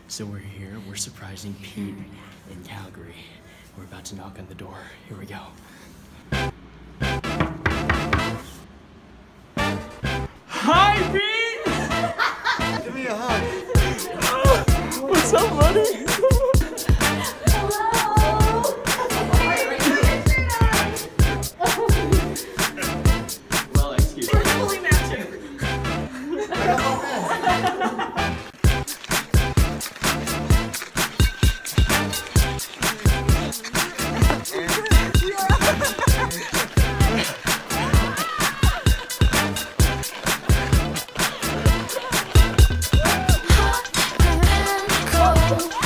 So we're here, we're surprising Pete in Calgary. We're about to knock on the door. Here we go. Hi, Pete! Give me a hug. What's up, buddy? Well, excuse me. We're fully matching. Cold.